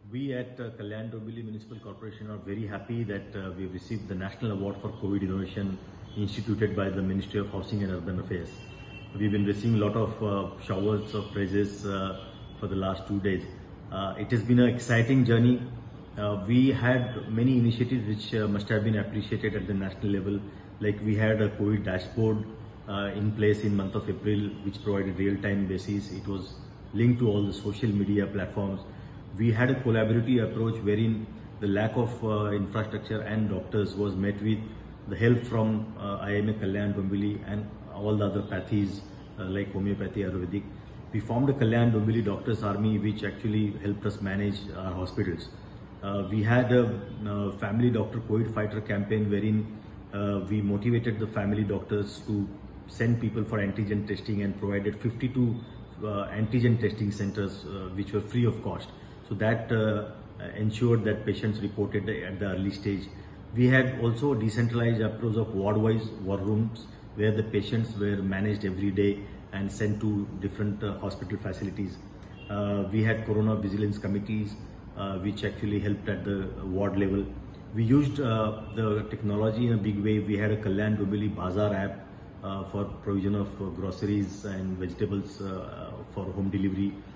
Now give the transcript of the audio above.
We at Kalyan-Dombivli Municipal Corporation are very happy that we have received the National Award for COVID Innovation instituted by the Ministry of Housing and Urban Affairs. We've been receiving a lot of showers of praises for the last 2 days. It has been an exciting journey. We had many initiatives which must have been appreciated at the national level. Like we had a COVID dashboard in place in month of April, which provided real-time basis. It was linked to all the social media platforms. We had a collaborative approach wherein the lack of infrastructure and doctors was met with the help from IMA Kalyan-Dombivli and all the other pathies like homeopathy, Ayurvedic. We formed a Kalyan-Dombivli Doctors Army which actually helped us manage our hospitals. We had a family doctor COVID fighter campaign wherein we motivated the family doctors to send people for antigen testing and provided 52 antigen testing centers which were free of cost. So that ensured that patients reported at the early stage. We had also a decentralized approach of ward-wise war rooms where the patients were managed every day and sent to different hospital facilities. We had corona vigilance committees which actually helped at the ward level. We used the technology in a big way. We had a Kalyan-Dombivli Bazaar app for provision of groceries and vegetables for home delivery.